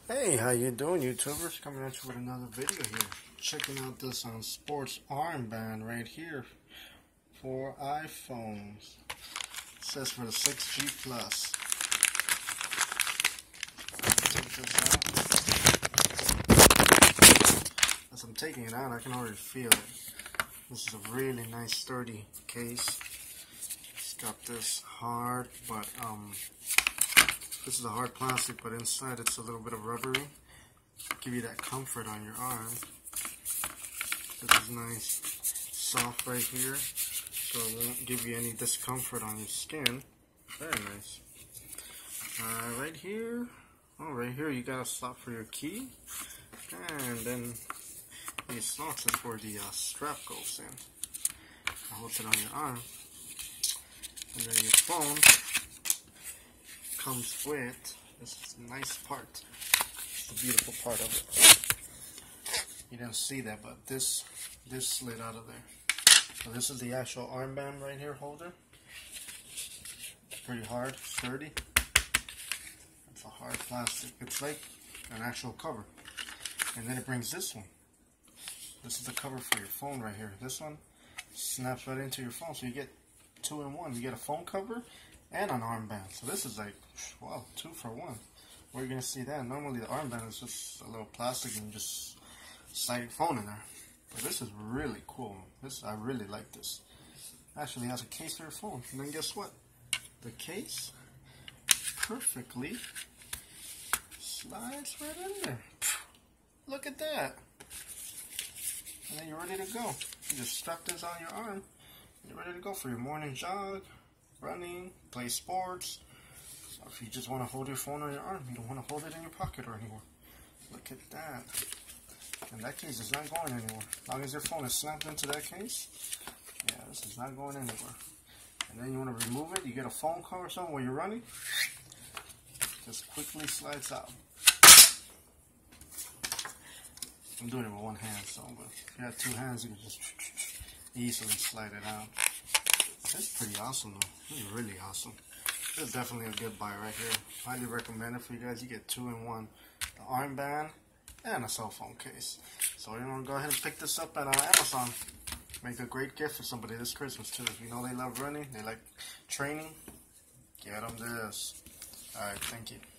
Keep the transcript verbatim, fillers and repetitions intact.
Hey, how you doing, YouTubers? Coming at you with another video here. Checking out this um, sports armband right here for iPhones. It says for the six G plus. Take this out. As I'm taking it out, I can already feel it. This is a really nice, sturdy case. It's got this hard, but um. This is a hard plastic, but inside it's a little bit of rubbery. Give you that comfort on your arm. This is nice, soft right here, so it won't give you any discomfort on your skin. Very nice. Uh, right here, oh, right here you got a slot for your key, and then these slots is where the uh, strap goes in. I hold it on your arm, and then your phone comes with this nice part. It's the beautiful part of it. You didn't see that, but this this slid out of there. So this is the actual armband right here holder. It's pretty hard, sturdy. It's a hard plastic. It's like an actual cover. And then it brings this one. This is the cover for your phone right here. This one snaps right into your phone, so you get two in one. You get a phone cover and an armband. So this is like, wow, two for one. Where are you going to see that? Normally the armband is just a little plastic and you just slide your phone in there. But this is really cool. This I really like this. Actually has a case for your phone. And then guess what? The case perfectly slides right in there. Look at that. And then you're ready to go. You just strap this on your arm. You're ready to go for your morning jog, running, play sports. So if you just want to hold your phone on your arm, you don't want to hold it in your pocket or anywhere. Look at that. And that case is not going anywhere. As long as your phone is snapped into that case, yeah, this is not going anywhere. And then you want to remove it, you get a phone call or something while you're running, just quickly slides out. I'm doing it with one hand, so but if you have two hands, you can just easily slide it out. That's pretty awesome though. This is really awesome. This is definitely a good buy right here. Highly recommend it for you guys. You get two in one. The armband and a cell phone case. So you know, go ahead and pick this up at uh, Amazon. Make a great gift for somebody this Christmas too. If you know they love running, they like training, get them this. Alright, thank you.